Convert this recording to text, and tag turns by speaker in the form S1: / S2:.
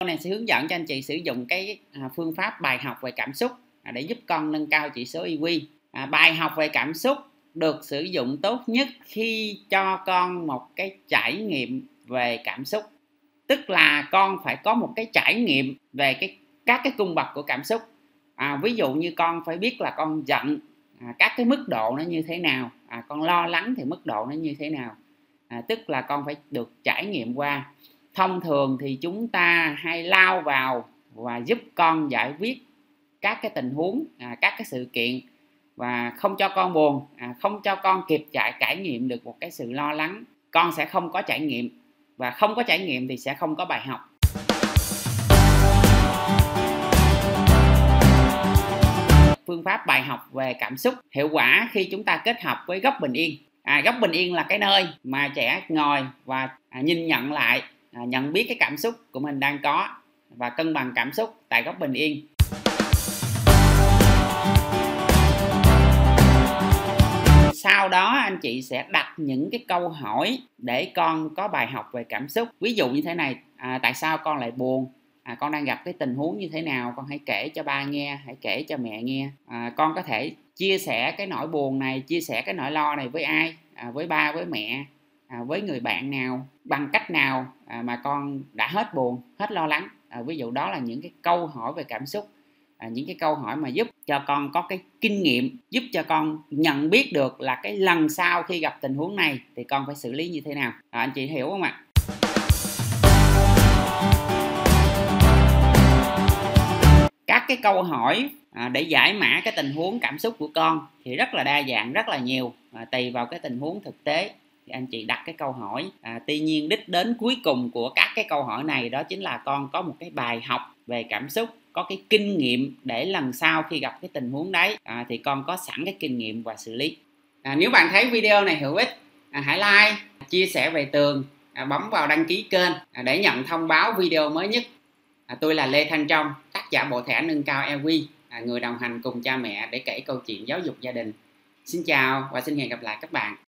S1: này sẽ hướng dẫn cho anh chị sử dụng cái phương pháp bài học về cảm xúc để giúp con nâng cao chỉ số EQ. Bài học về cảm xúc được sử dụng tốt nhất khi cho con một cái trải nghiệm về cảm xúc, tức là con phải có một cái trải nghiệm về các cái cung bậc của cảm xúc. Ví dụ như con phải biết là con giận, các cái mức độ nó như thế nào, con lo lắng thì mức độ nó như thế nào, tức là con phải được trải nghiệm qua. Thông thường thì chúng ta hay lao vào và giúp con giải quyết các cái tình huống, các cái sự kiện và không cho con buồn, không cho con kịp trải nghiệm được một cái sự lo lắng, con sẽ không có trải nghiệm, và không có trải nghiệm thì sẽ không có bài học. Phương pháp bài học về cảm xúc hiệu quả khi chúng ta kết hợp với góc bình yên. Góc bình yên là cái nơi mà trẻ ngồi và nhìn nhận lại, nhận biết cái cảm xúc của mình đang có và cân bằng cảm xúc tại góc bình yên. Sau đó anh chị sẽ đặt những cái câu hỏi để con có bài học về cảm xúc. Ví dụ như thế này: tại sao con lại buồn? Con đang gặp cái tình huống như thế nào? Con hãy kể cho ba nghe, hãy kể cho mẹ nghe. Con có thể chia sẻ cái nỗi buồn này, chia sẻ cái nỗi lo này với ai? Với ba, với mẹ, với người bạn nào? Bằng cách nào mà con đã hết buồn, hết lo lắng? Ví dụ đó là những cái câu hỏi về cảm xúc, những cái câu hỏi mà giúp cho con có cái kinh nghiệm, giúp cho con nhận biết được là cái lần sau khi gặp tình huống này thì con phải xử lý như thế nào. Anh chị hiểu không ạ? Các cái câu hỏi để giải mã cái tình huống cảm xúc của con thì rất là đa dạng, rất là nhiều, tùy vào cái tình huống thực tế thì anh chị đặt cái câu hỏi. Tuy nhiên đích đến cuối cùng của các cái câu hỏi này đó chính là con có một cái bài học về cảm xúc, có cái kinh nghiệm để lần sau khi gặp cái tình huống đấy thì con có sẵn cái kinh nghiệm và xử lý. Nếu bạn thấy video này hữu ích, hãy like, chia sẻ về tường, bấm vào đăng ký kênh để nhận thông báo video mới nhất. Tôi là Lê Thanh Trong, tác giả bộ thẻ nâng cao EQ, người đồng hành cùng cha mẹ để kể câu chuyện giáo dục gia đình. Xin chào và xin hẹn gặp lại các bạn.